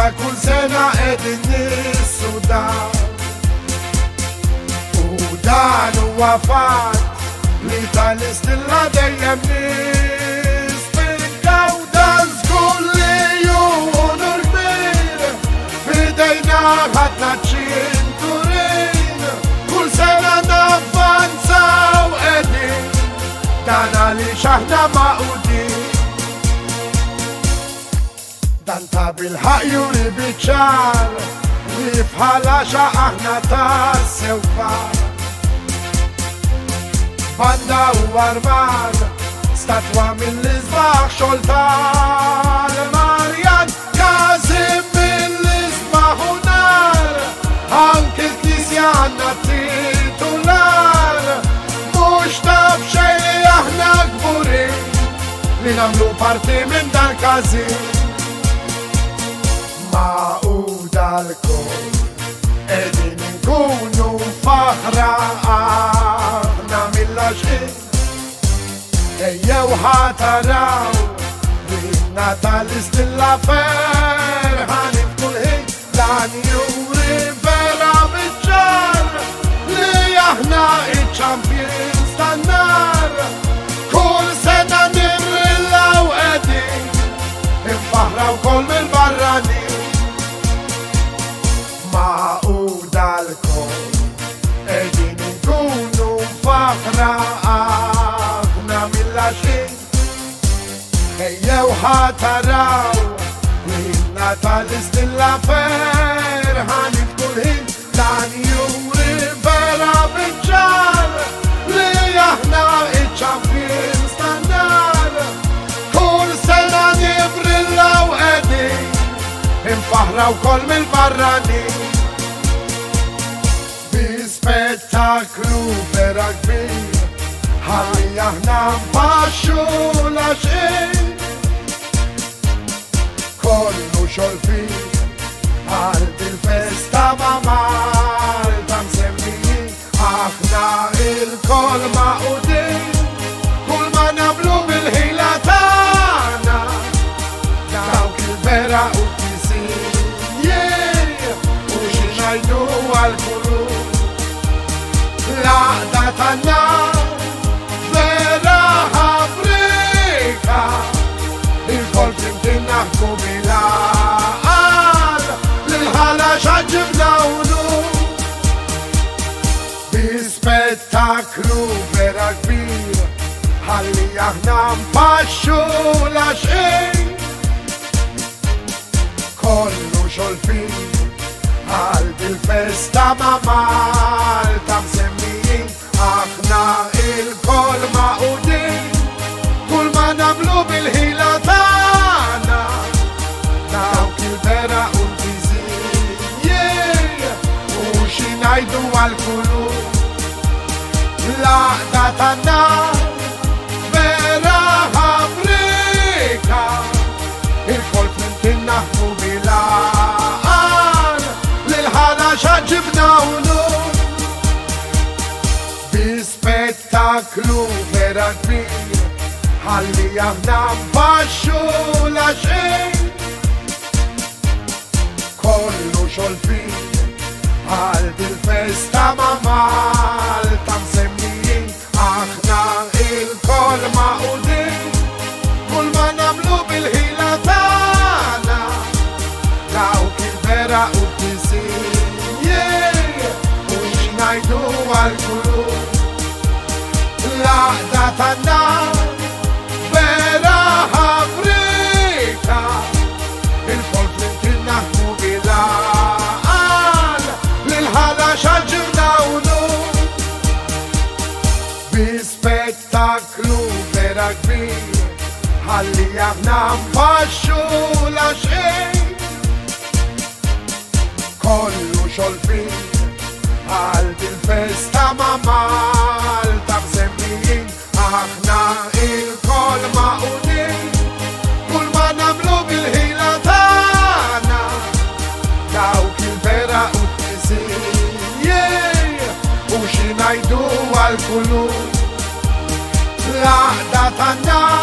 ta' kull sena edin nissudaw. U dan huwa fatt li tal-istilla dejjem nispinkaw. Dan żgur li hu onur kbir f'idejna ħadna ċinturin. Kull sena navvanzaw edin dan għaliex aħna maqudin. Dan ta' bil-ħaq juri biċċar li bħala aħna tassew kbar. Banda u arman, statwa mill-isbaħ xogħol tal-Marjan. Kazim mill-isbaħ u nar, anke l-Knisja għandna titular. Mhux taf xejn li aħna kburin li nagħmlu parti minn dan Kazim. Ma'quda l-kol edin nkunu faħra aħna mill-għaxqin. Ejjew ħataraw rinna tal-istilla ferħan f'kull ħin. Dan juri vera biċċar li aħna iċ-champions tan-nar. Kull sena nirrillaw edin infaħraw kol mill-barranin. Ma'quda l-kol edin nkunu faħra aħna mill-għaxqin. Ejjew ħataraw rinna tal-istilla ferħan f'kull ħin. Dan juri vera biċċar li aħna iċ-champions tan-nar. Kull sena nibrillaw edin infaħraw kol mill-barranin. Spettaklu vera kbir ħalli aħna npaxxu l-għaxqin. Kollu xogħol fih għal il-festa ma' Malta msemmijin. Aħna il-kol maqudin kull ma nagħmlu bil-ħila tagħna. Dawk il-vera u t-tisin u xi ngħidu għall-kulur. L-għaqda tanna vera Afrika, il-kol flimkien naħdmu bil-għaqal l-ħala xaġibna unur. Bi spettaklu vera kbir ħalli aħna npaxxu l-għaxqin. Kollu xogħol fih għal il-festa ma' Malta msemmijin. Aħna il-kol maqudin kull ma nagħmlu bil-ħila tagħna. Dawk il-vera u t-tiżin u xi ngħidu għall-kulur. L-għaqda tanna vera Afrika, il-kol flimkien naħdmu bil-għaqal l-ħala xaġibna unur. Bi spettaklu vera kbir ħalli aħna npaxxu l-għaxqin. Kollu xogħol fih għal il-festa ma' Malta msemmijin. Aħna il-kol maqudin kull ma nagħmlu bil-ħila tagħna. Dawk il-vera u t-tiżin u xi ngħidu għall-kulur. L-għaqda tanna vera Afrika, il-kol flimkien naħdmu bil-għaqal l-ħala xaġibna unur. Bi spettaklu vera kbir ħalli aħna npaxxu l-għaxqin. Kollu xogħol fih għal il-festa ma' Malta msemmijin. Aħna il-kol maqudin kull ma nagħmlu bil-ħila tagħna. Dawk il-vera u t-tiżin u xi ngħidu għall-kulur. L-għaqda tanna